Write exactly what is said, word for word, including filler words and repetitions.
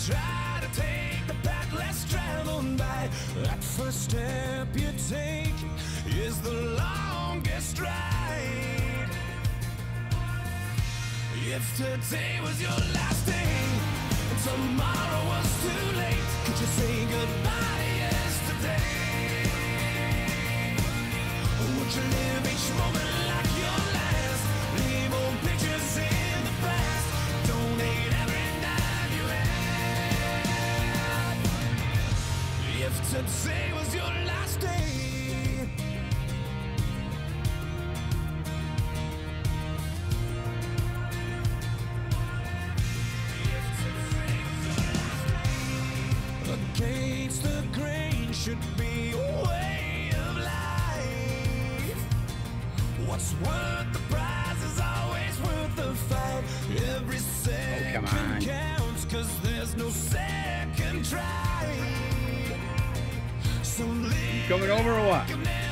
try to take the path less traveled by. That first step you take is the longest ride. If today was your last day and tomorrow was too late, could you say goodbye to yesterday? Would you live each moment like your last? Leave old pictures in the past. Donate every dime you had. If today was your last day. Against the grain should be a way of life. What's worth the prize is always worth the fight. Every second oh, counts, cause there's no second try. So live coming over or what?